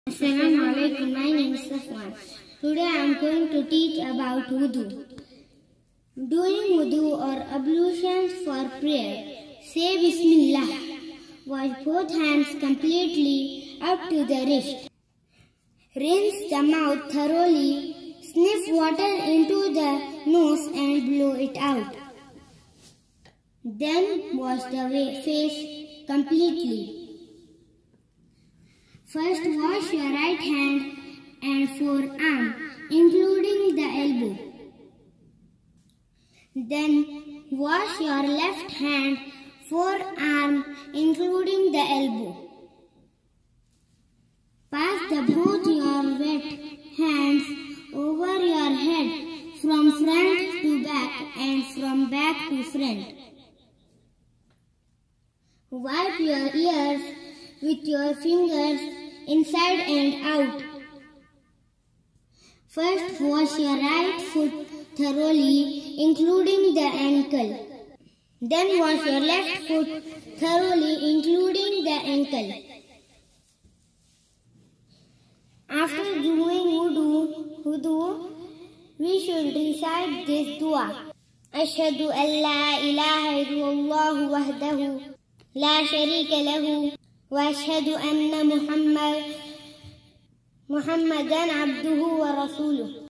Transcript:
Assalamu alaikum, my name is Safwan. Today I am going to teach about wudu. Doing wudu or ablutions for prayer, say Bismillah. Wash both hands completely up to the wrist. Rinse the mouth thoroughly. Sniff water into the nose and blow it out. Then wash the face completely. First wash your right hand and forearm, including the elbow. Then wash your left hand, forearm, including the elbow. Pass both your wet hands over your head from front to back and from back to front. Wipe your ears with your fingers inside and out. First wash your right foot thoroughly, including the ankle. Then wash your left foot thoroughly, including the ankle. After doing wudu, we should recite this dua. Ashhadu an la ilaha illallah wahdahu la sharika lahu wa ashhadu anna Muhammadan abduhu wa rasuluh.